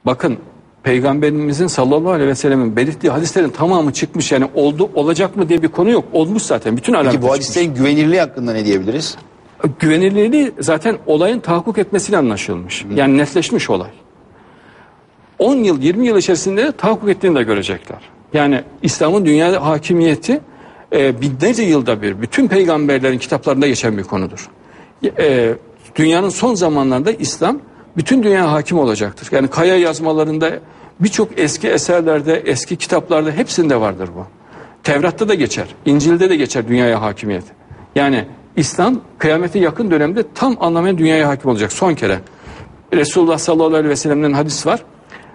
Bakın Peygamberimizin sallallahu aleyhi ve sellemin belirttiği hadislerin tamamı çıkmış. Yani oldu olacak mı diye bir konu yok. Olmuş zaten. Bütün alametler Peki bu hadislerin güvenirliği hakkında ne diyebiliriz? Güvenilirliği zaten olayın tahakkuk etmesiyle anlaşılmış. Yani netleşmiş olay. 10 yıl 20 yıl içerisinde tahakkuk ettiğini de görecekler. Yani İslam'ın dünyada hakimiyeti binlerce yılda bir bütün peygamberlerin kitaplarında geçen bir konudur. Dünyanın son zamanlarında İslam bütün dünya hakim olacaktır. Yani kaya yazmalarında birçok eski eserlerde, eski kitaplarda hepsinde vardır bu. Tevrat'ta da geçer, İncil'de de geçer dünyaya hakimiyet. Yani İslam kıyamete yakın dönemde tam anlamıyla dünyaya hakim olacak son kere. Resulullah sallallahu aleyhi ve sellem'den hadis var.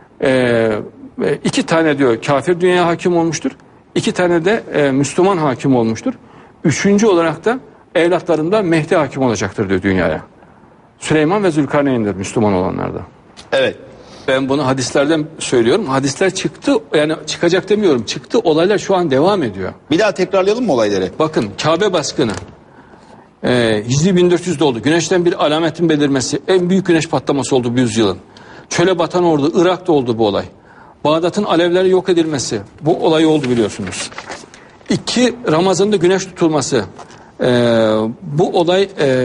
2 tane diyor kafir dünyaya hakim olmuştur. 2 tane de Müslüman hakim olmuştur. 3. olarak da evlatlarında Mehdi hakim olacaktır diyor dünyaya. Süleyman ve Zülkarneyn'dir Müslüman olanlarda. Evet. Ben bunu hadislerden söylüyorum. Hadisler çıktı, yani çıkacak demiyorum. Çıktı, olaylar şu an devam ediyor. Bir daha tekrarlayalım mı olayları? Bakın Kabe baskını. Hicri 1400'de oldu. Güneşten bir alametin belirmesi. En büyük güneş patlaması oldu bu yüzyılın. Çöle batan ordu. Irak'ta oldu bu olay. Bağdat'ın alevleri yok edilmesi. Bu olay oldu biliyorsunuz. 2 Ramazan'da güneş tutulması. Bu olay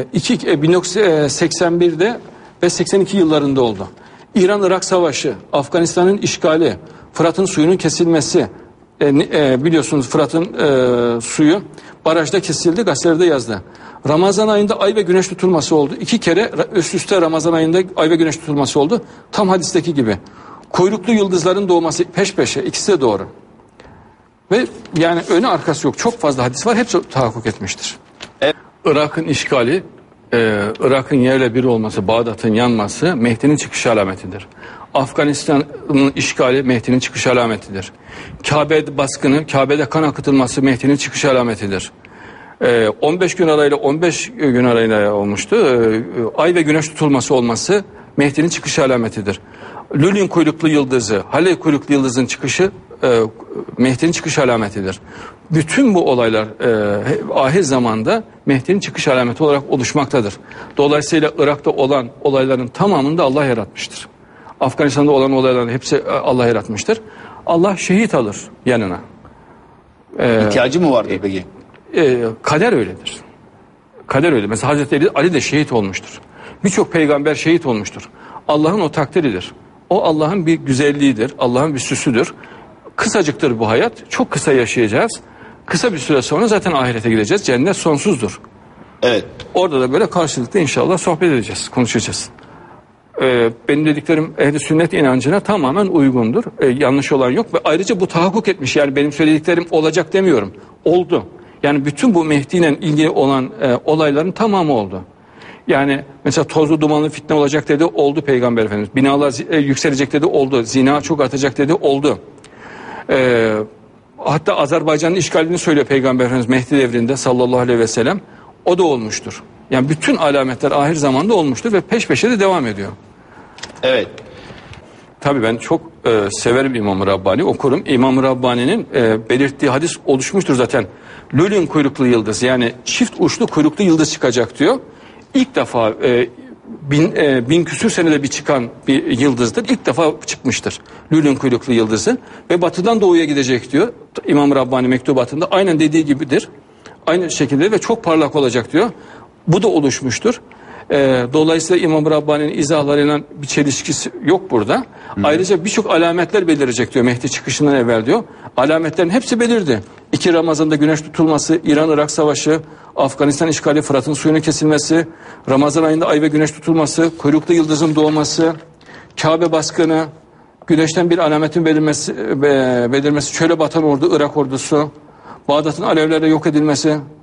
1981'de ve 82 yıllarında oldu. İran-Irak Savaşı, Afganistan'ın işgali, Fırat'ın suyunun kesilmesi. Biliyorsunuz Fırat'ın suyu barajda kesildi, gazetelerde yazdı. Ramazan ayında ay ve güneş tutulması oldu. 2 kere üst üste Ramazan ayında ay ve güneş tutulması oldu. Tam hadisteki gibi. Kuyruklu yıldızların doğması peş peşe, ikisi de doğru. Ve yani önü arkası yok. Çok fazla hadis var. Hepsi tahakkuk etmiştir. Irak'ın işgali, Irak'ın yerle bir olması, Bağdat'ın yanması Mehdi'nin çıkış alametidir. Afganistan'ın işgali Mehdi'nin çıkış alametidir. Kabe baskını, Kabe'de kan akıtılması Mehdi'nin çıkış alametidir. 15 gün arayla 15 gün arayla olmuştu. Ay ve güneş tutulması olması Mehdi'nin çıkış alametidir. Lülin kuyruklu yıldızı, Haley kuyruklu yıldızın çıkışı Mehdi'nin çıkış alametidir. Bütün bu olaylar ahir zamanda Mehdi'nin çıkış alameti olarak oluşmaktadır. Dolayısıyla Irak'ta olan olayların tamamını da Allah yaratmıştır. Afganistan'da olan olayların hepsi Allah yaratmıştır. Allah şehit alır yanına. İhtiyacı mı vardır peki? Kader öyledir. Kader öyle. Mesela Hazreti Ali de şehit olmuştur. Birçok peygamber şehit olmuştur. Allah'ın o takdiridir. O Allah'ın bir güzelliğidir. Allah'ın bir süsüdür. Kısacıktır bu hayat. Çok kısa yaşayacağız. Kısa bir süre sonra zaten ahirete gideceğiz. Cennet sonsuzdur. Evet. Orada da böyle karşılıklı inşallah sohbet edeceğiz, konuşacağız. Benim dediklerim ehl-i sünnet inancına tamamen uygundur. Yanlış olan yok ve ayrıca bu tahakkuk etmiş. Yani benim söylediklerim olacak demiyorum. Oldu. Yani bütün bu Mehdi ile ilgili olan olayların tamamı oldu. Yani mesela tozlu dumanlı fitne olacak dedi, oldu Peygamber Efendimiz. Binalar yükselecek dedi, oldu. Zina çok artacak dedi, oldu. Hatta Azerbaycan'ın işgalini söylüyor Peygamber Efendimiz Mehdi devrinde sallallahu aleyhi ve sellem. O da olmuştur. Yani bütün alametler ahir zamanda olmuştur ve peş peşe de devam ediyor. Evet. Tabii ben çok severim İmam-ı Rabbani, okurum. İmam-ı Rabbani'nin belirttiği hadis oluşmuştur zaten. Lülün kuyruklu yıldız, yani çift uçlu kuyruklu yıldız çıkacak diyor. İlk defa bin küsür senede bir çıkan bir yıldızdır. İlk defa çıkmıştır Lülün kuyruklu yıldızı ve batıdan doğuya gidecek diyor. İmam-ı Rabbani mektubatında aynen dediği gibidir. Aynı şekilde ve çok parlak olacak diyor. Bu da oluşmuştur. Dolayısıyla İmam-ı Rabbani'nin izahlarıyla bir çelişkisi yok burada. Ayrıca birçok alametler belirecek diyor Mehdi çıkışından evvel diyor. Alametlerin hepsi belirdi. 2 Ramazan'da güneş tutulması, İran-Irak Savaşı, Afganistan işgali, Fırat'ın suyunun kesilmesi, Ramazan ayında ay ve güneş tutulması, kuyruklu yıldızın doğması, Kabe baskını, güneşten bir alametin belirmesi, çöle batan ordu, Irak ordusu, Bağdat'ın alevlerle yok edilmesi,